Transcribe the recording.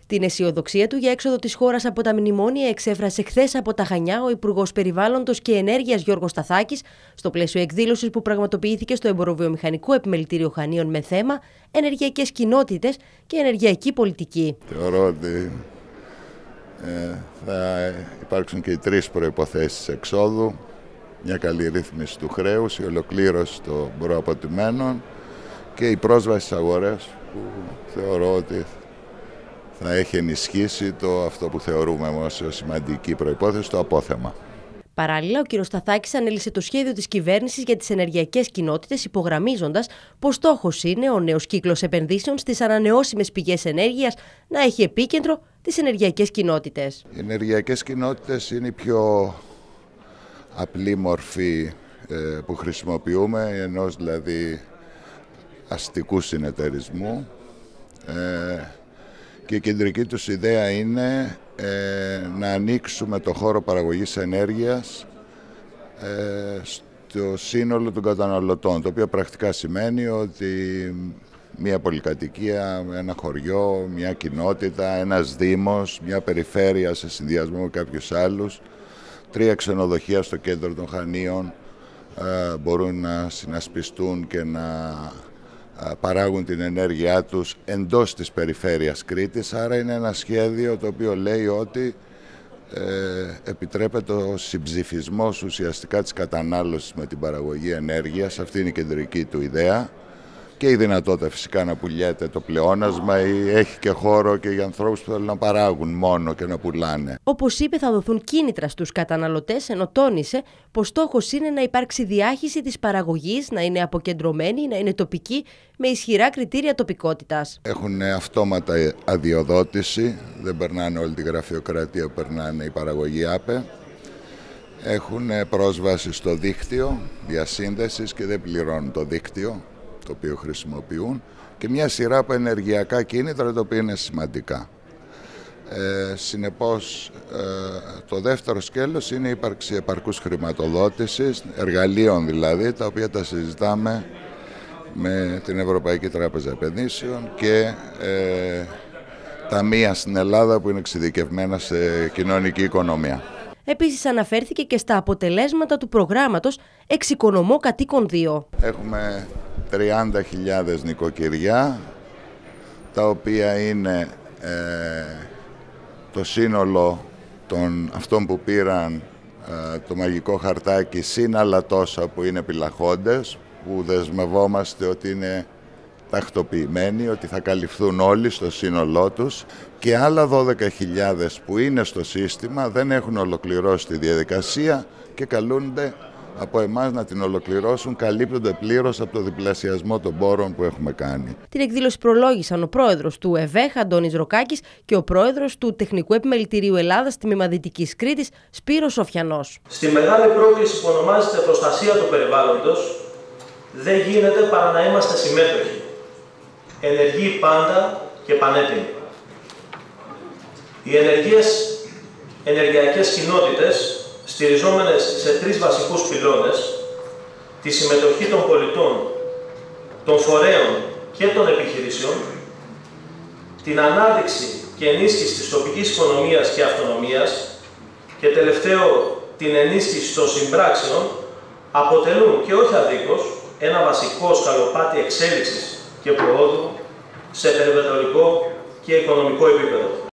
Την αισιοδοξία του για έξοδο της χώρας από τα μνημόνια εξέφρασε χθες από τα Χανιά ο Υπουργός Περιβάλλοντος και Ενέργειας Γιώργος Σταθάκης, στο πλαίσιο εκδήλωσης που πραγματοποιήθηκε στο Εμποροβιομηχανικό Επιμελητήριο Χανίων με θέμα ενεργειακές κοινότητες και ενεργειακή πολιτική. Θεωρώ ότι θα υπάρξουν και οι τρεις προϋποθέσεις εξόδου: μια καλή ρύθμιση του χρέους, η ολοκλήρωση των προαποτημένων και η πρόσβαση στις αγορές, που θεωρώ ότι θα έχει ενισχύσει αυτό που θεωρούμε ως σημαντική προϋπόθεση, το απόθεμα. Παράλληλα, ο κ. Σταθάκης ανέλησε το σχέδιο της κυβέρνησης για τις ενεργειακές κοινότητες, υπογραμμίζοντας πως στόχος είναι ο νέος κύκλος επενδύσεων στις ανανεώσιμες πηγές ενέργειας να έχει επίκεντρο τις ενεργειακές κοινότητες. Οι ενεργειακές κοινότητες είναι η πιο απλή μορφή που χρησιμοποιούμε, ενός δηλαδή αστικού συνεταιρισμού, και η κεντρική τους ιδέα είναι να ανοίξουμε το χώρο παραγωγής ενέργειας στο σύνολο των καταναλωτών, το οποίο πρακτικά σημαίνει ότι μια πολυκατοικία, ένα χωριό, μια κοινότητα, ένας δήμος, μια περιφέρεια σε συνδυασμό με κάποιους άλλους, 3 ξενοδοχεία στο κέντρο των Χανίων μπορούν να συνασπιστούν και να παράγουν την ενέργειά τους εντός της περιφέρειας Κρήτης. Άρα είναι ένα σχέδιο το οποίο λέει ότι επιτρέπεται ο συμψηφισμός ουσιαστικά της κατανάλωσης με την παραγωγή ενέργειας. Αυτή είναι η κεντρική του ιδέα, και η δυνατότητα φυσικά να πουλιέται το πλεόνασμα, ή έχει και χώρο και για ανθρώπους που θέλουν να παράγουν μόνο και να πουλάνε. Όπως είπε, θα δοθούν κίνητρα στους καταναλωτές, ενώ τόνισε πως στόχος είναι να υπάρξει διάχυση της παραγωγής, να είναι αποκεντρωμένη, να είναι τοπική, με ισχυρά κριτήρια τοπικότητας. Έχουν αυτόματα αδειοδότηση, δεν περνάνε όλη τη γραφειοκρατία που περνάνε η παραγωγή ΑΠΕ. Έχουν πρόσβαση στο δίκτυο διασύνδεσης και δεν πληρώνουν το δίκτυο το οποίο χρησιμοποιούν, και μια σειρά από ενεργειακά κίνητρα τα οποία είναι σημαντικά. Συνεπώς, το δεύτερο σκέλος είναι η ύπαρξη επαρκούς χρηματοδότησης, εργαλείων δηλαδή, τα οποία τα συζητάμε με την Ευρωπαϊκή Τράπεζα Επενδύσεων και ταμεία στην Ελλάδα που είναι εξειδικευμένα σε κοινωνική οικονομία. Επίσης αναφέρθηκε και στα αποτελέσματα του προγράμματος Εξοικονομώ Κατοίκων 2. Έχουμε 30.000 νοικοκυριά, τα οποία είναι το σύνολο των αυτών που πήραν το μαγικό χαρτάκι, συν άλλα τόσα που είναι πυλαχόντες, που δεσμευόμαστε ότι είναι τακτοποιημένοι, ότι θα καλυφθούν όλοι στο σύνολό τους, και άλλα 12.000 που είναι στο σύστημα, δεν έχουν ολοκληρώσει τη διαδικασία και καλούνται από εμάς να την ολοκληρώσουν, καλύπτονται πλήρως από το διπλασιασμό των πόρων που έχουμε κάνει. Την εκδήλωση προλόγησαν ο πρόεδρος του ΕΒΕΧ, Αντώνης Ροκάκης, και ο πρόεδρος του Τεχνικού Επιμελητηρίου Ελλάδας Τμήμα-Δυτικής Κρήτης, Σπύρος Σοφιανός. Στη μεγάλη πρόκληση που ονομάζεται προστασία του περιβάλλοντος, δεν γίνεται παρά να είμαστε συμμέτοχοι, ενεργοί πάντα και πανέτοιμοι. Οι ενεργειακές κοινότητες, στηριζόμενες σε 3 βασικούς πυλώνες, τη συμμετοχή των πολιτών, των φορέων και των επιχειρήσεων, την ανάδειξη και ενίσχυση της τοπικής οικονομίας και αυτονομίας και τελευταίο την ενίσχυση των συμπράξεων, αποτελούν και όχι αδίκως ένα βασικό σκαλοπάτι εξέλιξης και προόδου σε περιβαλλοντικό και οικονομικό επίπεδο.